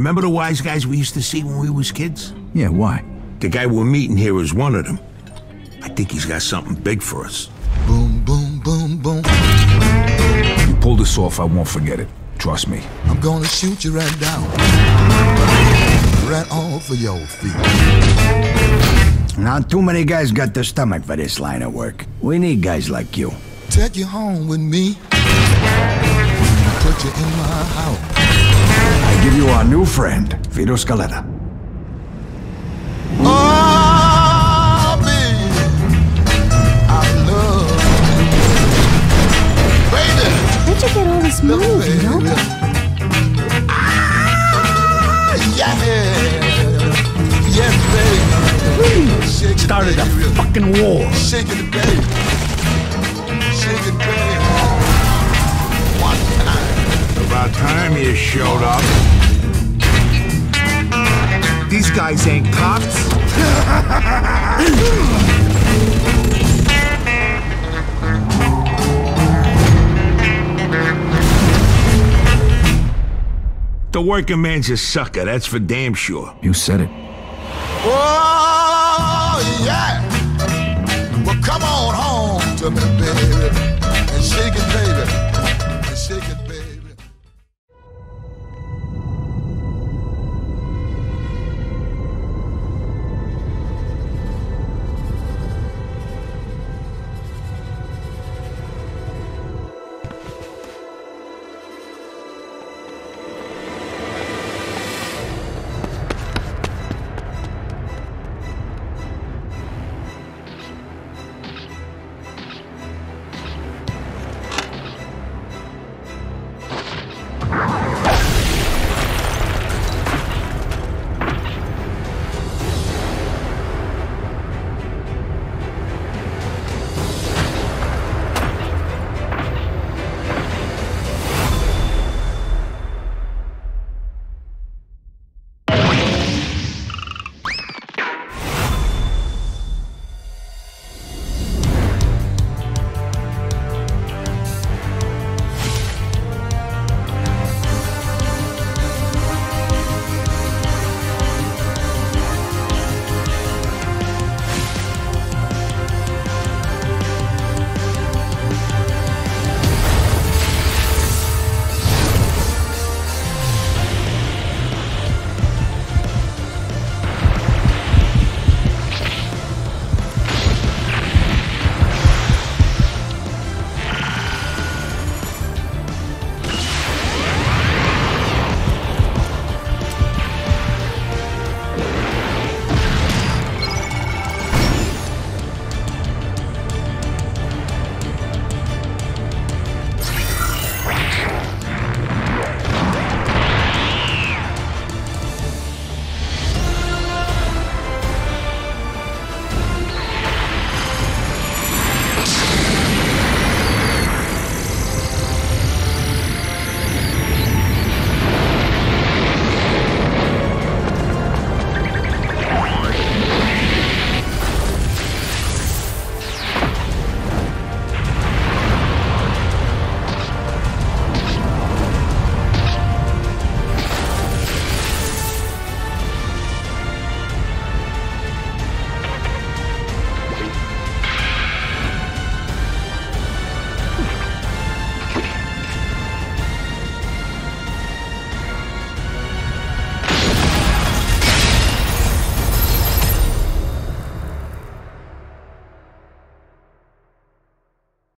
Remember the wise guys we used to see when we was kids? Yeah, why? The guy we're meeting here is one of them. I think he's got something big for us. Boom, boom, boom, boom. You pull this off, I won't forget it. Trust me. I'm gonna shoot you right down. Right off of your feet. Not too many guys got the stomach for this line of work. We need guys like you. Take you home with me. Put you in my house. I give you our new friend, Vito Scaletta. Oh, baby, I love you. Baby. Where'd you get all this money, Vito? Yeah. Yes, baby. Started a fucking war. Shake it, baby. Shake it, baby. One time. About time you showed up. These guys ain't cops. The working man's a sucker, that's for damn sure. You said it. Oh!